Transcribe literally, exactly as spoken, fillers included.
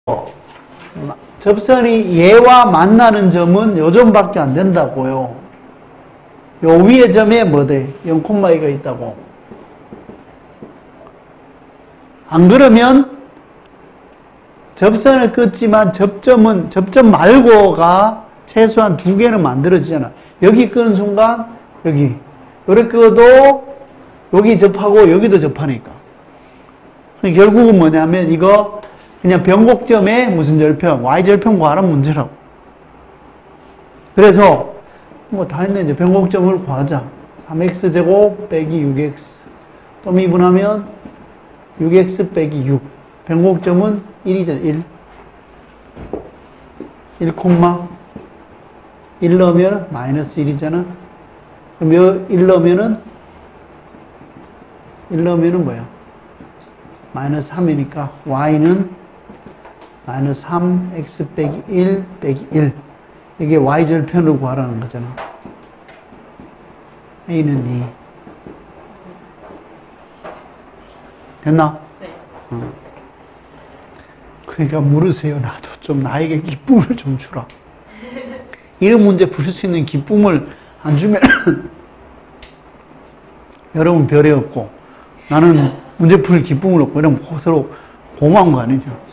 접선이 얘와 만나는 점은 요 점밖에 안 된다고요. 요 위에 점에 뭐 돼? 영 콤마이가 있다고. 안 그러면 접선을 끊지만 접점은 접점 말고가 최소한 두 개는 만들어지잖아. 여기 끄는 순간 여기 요렇게 끄도 여기 접하고 여기도 접하니까. 결국은 뭐냐면 이거 그냥 변곡점의 무슨 절편, y절편 구하라는 문제라고. 그래서 뭐 다 했네. 이제 변곡점을 구하자. 삼 엑스 제곱 빼기 육 엑스 또 미분하면 육 엑스 빼기 육. 변곡점은 일이잖아. 일. 일 콤마 일 넣으면 마이너스 일이잖아. 그럼 일 넣으면은 일 넣으면은 뭐야? 마이너스 삼이니까 y는 마이너스 삼 엑스 빼기 일 빼기 일. 이게 y절편을 구하라는 거잖아. a는 이. 됐나? 네. 어. 그러니까 물으세요. 나도 좀 나에게 기쁨을 좀 주라. 이런 문제 풀 수 있는 기쁨을 안 주면 여러분 별이 없고 나는 문제 풀 기쁨을 얻고 이러면 서로 고마운 거 아니죠.